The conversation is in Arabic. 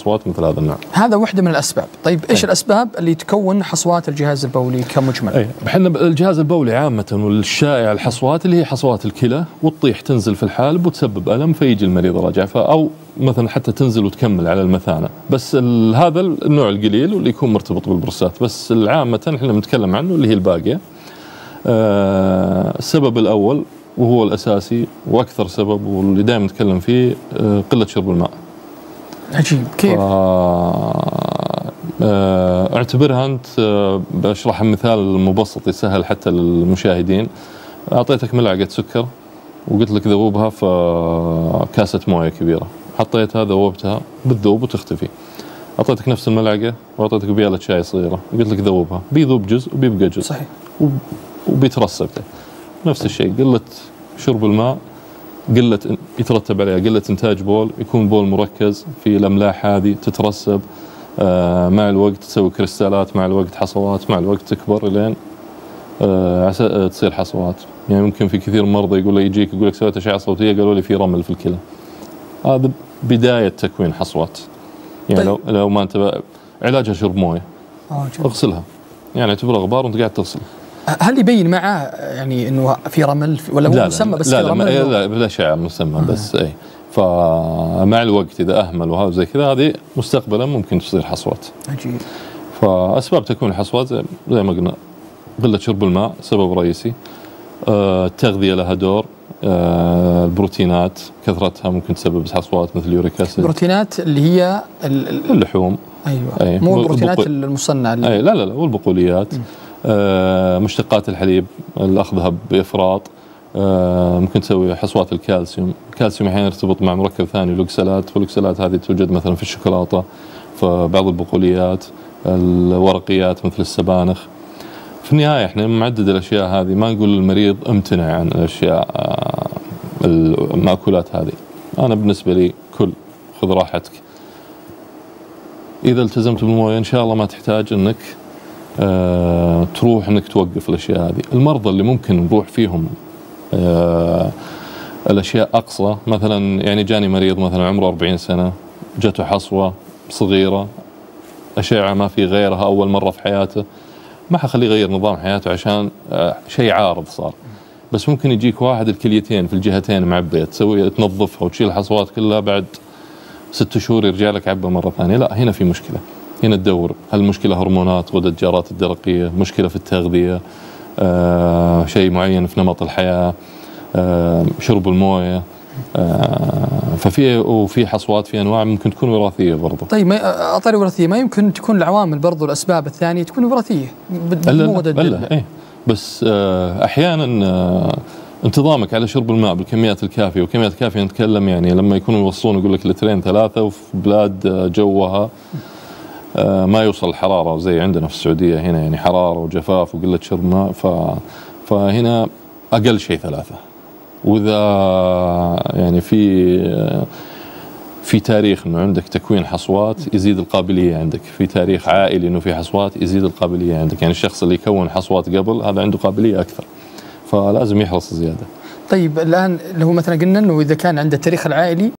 حصوات مثل هذا النوع. هذا واحدة من الأسباب. طيب إيش الأسباب اللي تكون حصوات الجهاز البولي كمجمل؟ احنا الجهاز البولي عامة والشائع الحصوات اللي هي حصوات الكلى وتطيح تنزل في الحالب وتسبب ألم فيجي المريض راجع، أو مثلا حتى تنزل وتكمل على المثانة. بس هذا النوع القليل واللي يكون مرتبط بالبروستات. بس العامة احنا بنتكلم عنه اللي هي الباقية. السبب الأول وهو الأساسي وأكثر سبب واللي دائما نتكلم فيه قلة شرب الماء. عجيب. كيف؟ اعتبرها أنت بشرح مثال مبسط يسهل حتى للمشاهدين. أعطيتك ملعقة سكر وقلت لك ذوبها في كاسة موية كبيرة، حطيتها ذوبتها بتذوب وتختفي. أعطيتك نفس الملعقة وأعطيتك بيالة شاي صغيرة وقلت لك ذوبها، بيذوب جزء وبيبقى جزء. صحيح. وبيترسب. نفس الشيء قلة شرب الماء، قلة يترتب عليها قلة إنتاج بول، يكون بول مركز في الأملاح هذه تترسب، مع الوقت تسوي كريستالات، مع الوقت حصوات، مع الوقت تكبر لين تصير حصوات. يعني ممكن في كثير مرضى يقول لي يجيك يقول لك سويت أشعة صوتية قالوا لي في رمل في الكلى. هذا بداية تكوين حصوات. يعني طيب. لو ما انتبه علاجها شرب مويه. اغسلها، يعني اعتبرها غبار وانت قاعد تغسل. هل يبين معه يعني انه في رمل ولا هو مسمى بس لا في رمل؟ لا شعر مسمى بس. اي فمع الوقت اذا اهمل وهذا زي كذا هذه مستقبلا ممكن تصير حصوات. عجيب. فاسباب تكون الحصوات زي ما قلنا قله شرب الماء سبب رئيسي، التغذيه لها دور، البروتينات كثرتها ممكن تسبب حصوات مثل اليوريك اسيد. البروتينات اللي هي اللحوم. ايوه. مو البروتينات المصنعه لا والبقوليات. مشتقات الحليب اخذها بافراط ممكن تسوي حصوات الكالسيوم. الكالسيوم احيانا يرتبط مع مركب ثاني الاوكسالات، والاوكسالات هذه توجد مثلا في الشوكولاته، في بعض البقوليات، الورقيات مثل السبانخ. في النهايه احنا نعدد الاشياء هذه، ما نقول للمريض امتنع عن الاشياء المأكولات هذه. انا بالنسبه لي خذ راحتك. اذا التزمت بالمويه ان شاء الله ما تحتاج انك تروح انك توقف الاشياء هذه. المرضى اللي ممكن نروح فيهم الاشياء اقصى، مثلا يعني جاني مريض مثلا عمره 40 سنه جاته حصوه صغيره، اشعه ما في غيرها اول مره في حياته، ما حخليه يغير نظام حياته عشان شيء عارض صار. بس ممكن يجيك واحد الكليتين في الجهتين معبيه، تنظفها وتشيل الحصوات كلها، بعد 6 شهور يرجع لك عبه مره ثانيه. لا، هنا في مشكله. هنا تدور هل المشكله هرمونات، غدد الجارات الدرقيه، مشكله في التغذيه، شيء معين في نمط الحياه، شرب المويه. وفي حصوات في انواع ممكن تكون وراثيه برضه. طيب اطاري وراثيه ما يمكن تكون العوامل برضه الاسباب الثانيه تكون وراثيه؟ ايه بس احيانا انتظامك على شرب الماء بالكميات الكافيه، والكميات الكافيه نتكلم يعني لما يكونوا يوصلون يقول لك لترين 3 وفي بلاد جوها ما يوصل الحراره زي عندنا في السعوديه هنا، يعني حراره وجفاف وقله شرب ماء، فهنا اقل شيء 3. واذا يعني في تاريخ انه عندك تكوين حصوات يزيد القابليه عندك، في تاريخ عائلي انه في حصوات يزيد القابليه عندك، يعني الشخص اللي يكون حصوات قبل هذا عنده قابليه اكثر، فلازم يحرص زياده. طيب الان لو مثلا قلنا انه اذا كان عنده التاريخ العائلي